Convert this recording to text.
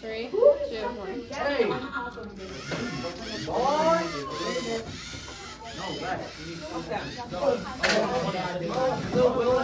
3, 2, 1. Hey! Boy! No, back. Go.